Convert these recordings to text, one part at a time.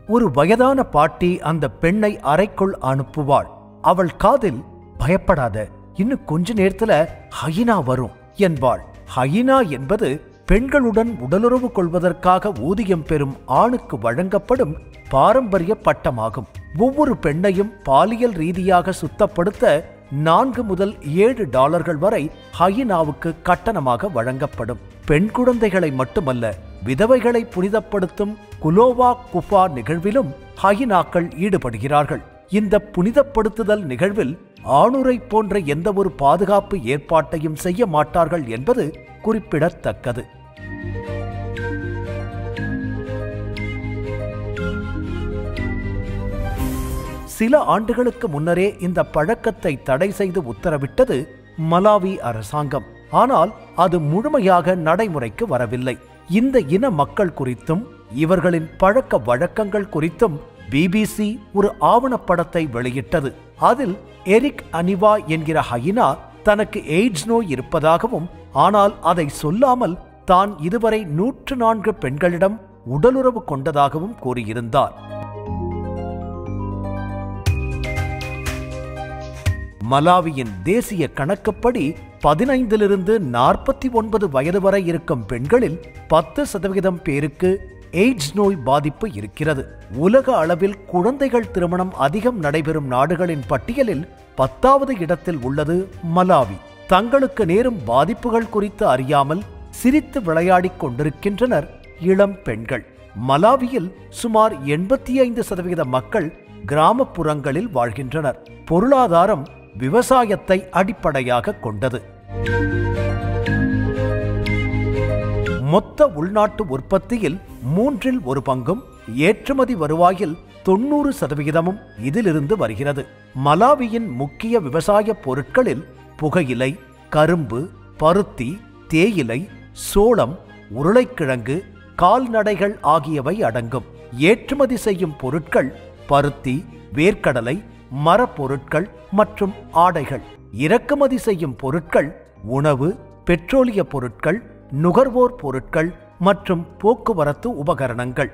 ஒரு வயதான பாட்டி அந்த பெண்ணை அறைக்குள் அனுப்புவாள். அவள் காதில், பயப்படாத, இன்னும் கொஞ்ச நேரத்துல ஹைனா வரும் என்பாள். ஹைனா என்பது பெண்களுடன் உடலுறவு கொள்வதற்காக ஊதியம் பெறும் ஆணுக்கு வழங்கப்படும் பாரம்பரிய பட்டமாகும். ஒவ்வொரு பெண்ணையும் பாலியல் ரீதியாக சுத்தப்படுத்த $4 முதல் $7 வரை ஹைனாவுக்கு கட்டணமாக வழங்கப்படும். பெண் குழந்தைகளை மட்டுமல்ல, விதவைகளை புனிதப்படுத்தும் குலோவா குஃபா நிகழ்விலும் ஹைனாக்கள் ஈடுபடுகிறார்கள். இந்த புனிதப்படுத்துதல் நிகழ்வில் ஆணுரை போன்ற எந்த ஒரு பாதுகாப்பு ஏற்பாட்டையும் செய்ய மாட்டார்கள் என்பது குறிப்பிடத்தக்கது. சில ஆண்டுகளுக்கு முன்னரே இந்த பழக்கத்தை தடை செய்து உத்தரவிட்டது மலாவி அரசாங்கம். ஆனால் அது முழுமையாக நடைமுறைக்கு வரவில்லை. இந்த இன மக்கள் குறித்தும் இவர்களின் பழக்க வழக்கங்கள் குறித்தும் பிபிசி ஒரு ஆவணப்படத்தை வெளியிட்டது. அதில் எரிக் அனிவா என்கிற ஹைனா தனக்கு எய்ட்ஸ் நோய் இருப்பதாகவும், ஆனால் அதை சொல்லாமல் தான் இதுவரை 104 பெண்களிடம் உடலுறவு கொண்டதாகவும் கூறியிருந்தார். மலாவியின் தேசிய கணக்குப்படி 15லிருந்து 49 வயது வரை இருக்கும் பெண்களில் 10% பேருக்கு எய்ட்ஸ் நோய் பாதிப்பு இருக்கிறது. உலக அளவில் குழந்தைகள் திருமணம் அதிகம் நடைபெறும் நாடுகளின் பட்டியலில் 10வது இடத்தில் உள்ளது மலாவி. தங்களுக்கு நேரும் பாதிப்புகள் குறித்து அறியாமல் சிரித்து விளையாடிக் கொண்டிருக்கின்றனர் இளம் பெண்கள். மலாவியில் சுமார் 85% மக்கள் கிராமப்புறங்களில் வாழ்கின்றனர். பொருளாதாரம் விவசாயத்தை அடிப்படையாக கொண்டது. மொத்த உள்நாட்டு உற்பத்தியில் 1/3 பங்கும், ஏற்றுமதி வருவாயில் 90% இதிலிருந்து வருகிறது. மலாவியின் முக்கிய விவசாய பொருட்களில் புகையிலை, கரும்பு, பருத்தி, தேயிலை, சோளம், உருளைக்கிழங்கு, கால்நடைகள் ஆகியவை அடங்கும். ஏற்றுமதி செய்யும் பொருட்கள் பருத்தி, வேர்க்கடலை, மரப்பொருட்கள் மற்றும் ஆடைகள். இறக்குமதி செய்யும் பொருட்கள் உணவு, பெட்ரோலிய பொருட்கள், நுகர்வோர் பொருட்கள் மற்றும் போக்குவரத்து உபகரணங்கள்.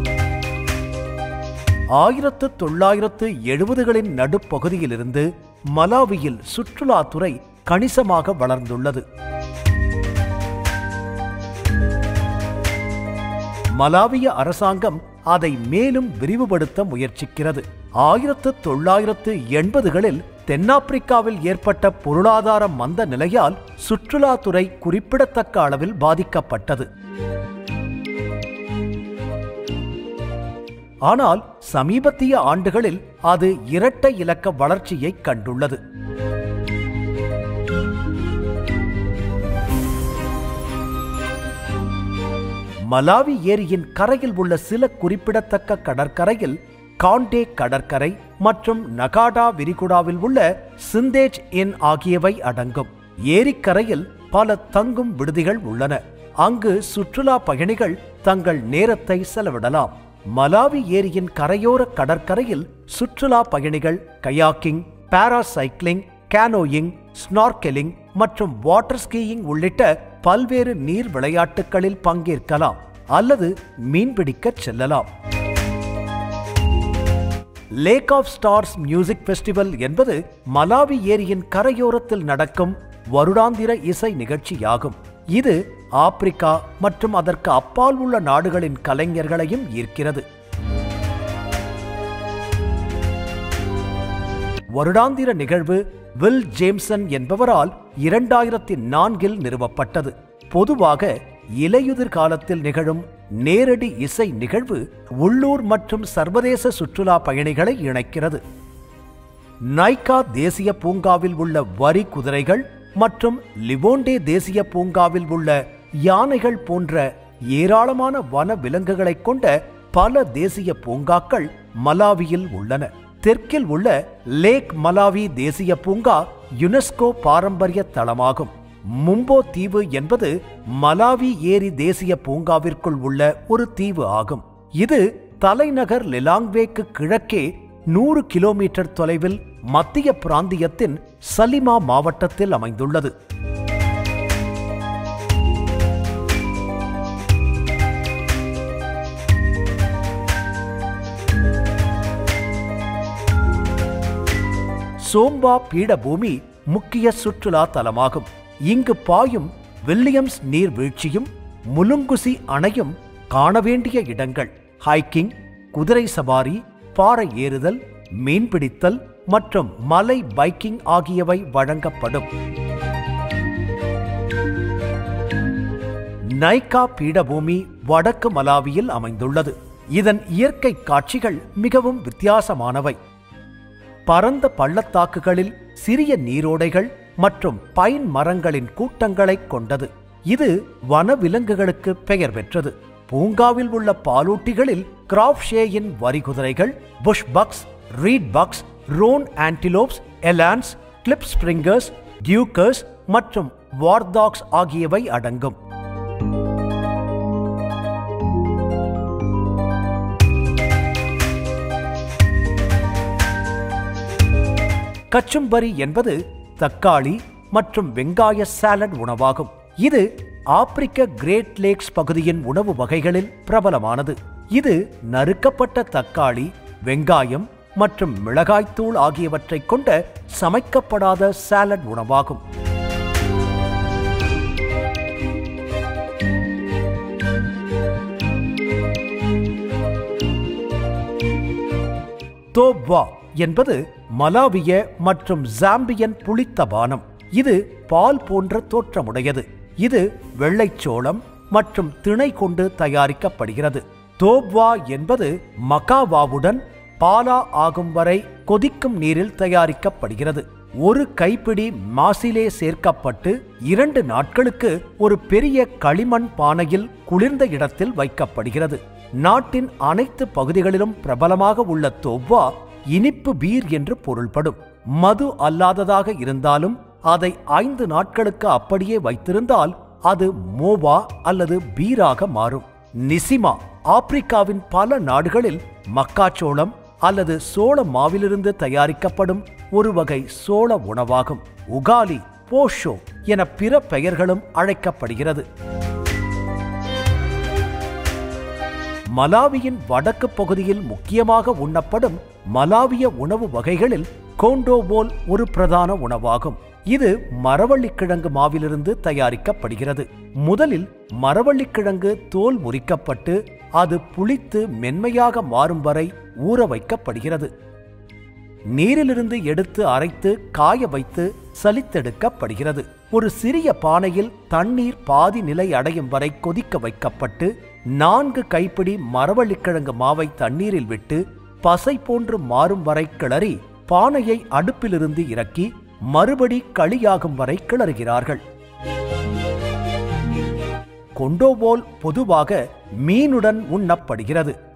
1970களின் நடுப்பகுதியிலிருந்து மலாவியில் சுற்றுலாத்துறை கணிசமாக வளர்ந்துள்ளது. மலாவிய அரசாங்கம் அதை மேலும் விரிவுபடுத்த முயற்சிக்கிறது. 1980களில் தென்னாப்பிரிக்காவில் ஏற்பட்ட பொருளாதார மந்த நிலையால் சுற்றுலாத்துறை குறிப்பிடத்தக்க அளவில் பாதிக்கப்பட்டது. ஆனால் சமீபத்திய ஆண்டுகளில் அது இரட்டை இலக்க வளர்ச்சியை கண்டுள்ளது. மலாவி ஏரியின் கரையில் உள்ள சில குறிப்பிடத்தக்க கடற்கரையில் காண்டே கடற்கரை மற்றும் நகாடா விரிகுடாவில் உள்ள சிந்தேஜ் இன் ஆகியவை அடங்கும். ஏரிக்கரையில் பல தங்கும் விடுதிகள் உள்ளன. அங்கு சுற்றுலா பயணிகள் தங்கள் நேரத்தை செலவிடலாம். மலாவி ஏரியின் கரையோர கடற்கரையில் சுற்றுலா பயணிகள் கயாக்கிங், பாராசைக்கிளிங், கேனோயிங், ஸ்னார்க்கெலிங் மற்றும் வாட்டர் ஸ்கீயிங் உள்ளிட்ட பல்வேறு நீர் விளையாட்டுகளில் பங்கேற்கலாம் அல்லது மீன்பிடிக்க செல்லலாம். Lake of stars music festival என்பது மலாவி ஏரியின் கரையோரத்தில் நடக்கும் வருடாந்திர இசை நிகழ்ச்சியாகும். இது ஆப்பிரிக்கா மற்றும் அதற்கு அப்பால் உள்ள நாடுகளின் கலைஞர்களையும் ஈர்க்கிறது. வருடாந்திர நிகழ்வு வில் ஜேம்சன் என்பவரால் 2004இல் நிறுவப்பட்டது. பொதுவாக இலையுதிர் காலத்தில் நிகழும் நேரடி இசை நிகழ்வு உள்ளூர் மற்றும் சர்வதேச சுற்றுலா பயணிகளை இணைக்கிறது. நைகா தேசிய பூங்காவில் உள்ள வரி குதிரைகள் மற்றும் லிவோண்டே தேசிய பூங்காவில் உள்ள யானைகள் போன்ற ஏராளமான வன விலங்குகளை கொண்ட பல தேசிய பூங்காக்கள் மலாவியில் உள்ளன. தெற்கில் உள்ள லேக் மலாவி தேசிய பூங்கா யுனெஸ்கோ பாரம்பரிய தளமாகும். மும்போ தீவு என்பது மலாவி ஏரி தேசிய பூங்காவிற்குள் உள்ள ஒரு தீவு ஆகும். இது தலைநகர் லிலாங்வேக்கு கிழக்கே 100 கிலோமீட்டர் தொலைவில் மத்திய பிராந்தியத்தின் சலிமா மாவட்டத்தில் அமைந்துள்ளது. சோம்பா பீடபூமி முக்கிய சுற்றுலா தலமாகும். இங்கு பாயும் வில்லியம்ஸ் நீர்வீழ்ச்சியும் முலுங்குசி அணையும் காண வேண்டிய இடங்கள். ஹைக்கிங், குதிரை சவாரி, பாறை ஏறுதல், மீன்பிடித்தல் மற்றும் மலை பைக்கிங் ஆகியவை வழங்கப்படும். நைகா பீடபூமி வடக்கு மலாவியில் அமைந்துள்ளது. இதன் இயற்கை காட்சிகள் மிகவும் வித்தியாசமானவை. பரந்த பள்ளத்தாக்குகளில் சிறிய நீரோடைகள் மற்றும் பைன் மரங்களின் கூட்டங்களை கொண்டது. இது வனவிலங்குகளுக்கு பெயர் பெற்றது. பூங்காவில் உள்ள பாலூட்டிகளில் கிராப்ஷேயின் வரிகுதிரைகள், bush bucks, reed bucks, roan antelopes, elands, klipspringers, duikers மற்றும் வார்தாக்ஸ் ஆகியவை அடங்கும். கச்சும்பரி என்பது தக்காளி மற்றும் வெங்காய சாலட் உணவாகும். இது ஆப்பிரிக்க கிரேட் லேக்ஸ் பகுதியின் உணவு வகைகளில் பிரபலமானது. இது நறுக்கப்பட்ட தக்காளி, வெங்காயம் மற்றும் மிளகாய்த்தூள் ஆகியவற்றை கொண்ட சமைக்கப்படாத சாலட் உணவாகும். தோப்வா என்பது மலாவிய மற்றும் ஜாம்பியன் புளித்த பானம். இது பால் போன்ற தோற்றமுடையது. இது வெள்ளைச்சோளம் மற்றும் திணை கொண்டு தயாரிக்கப்படுகிறது. தோப்வா என்பது மகாவாவுடன் பாலா ஆகும் வரை கொதிக்கும் நீரில் தயாரிக்கப்படுகிறது. ஒரு கைப்பிடி மாசிலே சேர்க்கப்பட்டு 2 நாட்களுக்கு ஒரு பெரிய களிமண் பானையில் குளிர்ந்த இடத்தில் வைக்கப்படுகிறது. நாட்டின் அனைத்து பகுதிகளிலும் பிரபலமாக உள்ள தோப்வா இனிப்பு பீர் என்று பொருள்படும். மது அல்லாததாக இருந்தாலும் அதை 5 நாட்களுக்கு அப்படியே வைத்திருந்தால் அது மோவா அல்லது பீராக மாறும். நிசிமா ஆப்பிரிக்காவின் பல நாடுகளில் மக்காச்சோளம் அல்லது சோள மாவிலிருந்து தயாரிக்கப்படும் ஒரு வகை சோள உணவாகும். உகாலி, போஷோ என பிற பெயர்களும் அழைக்கப்படுகிறது. மலாவியின் வடக்கு பகுதியில் முக்கியமாக உண்ணப்படும் மலாவிய உணவு வகைகளில் கோண்டோபோல் ஒரு பிரதான உணவாகும். இது மரவள்ளிக்கிழங்கு மாவிலிருந்து தயாரிக்கப்படுகிறது. முதலில் மரவள்ளிக்கிழங்கு தோல் உரிக்கப்பட்டு அது புளித்து மென்மையாக மாறும் வரை ஊற வைக்கப்படுகிறது. நீரிலிருந்து எடுத்து அரைத்து காய வைத்து சலித்தெடுக்கப்படுகிறது. ஒரு சிறிய பானையில் தண்ணீர் பாதி நிலை அடையும் வரை கொதிக்க வைக்கப்பட்டு 4 கைப்பிடி மரவள்ளிக்கிழங்கு மாவை தண்ணீரில் விட்டு பசை போன்று மாறும் வரை கிளறி பானையை அடுப்பிலிருந்து இறக்கி மறுபடி களியாகும் வரை கிளறுகிறார்கள். கொண்டோபோல் பொதுவாக மீனுடன் உண்ணப்படுகிறது.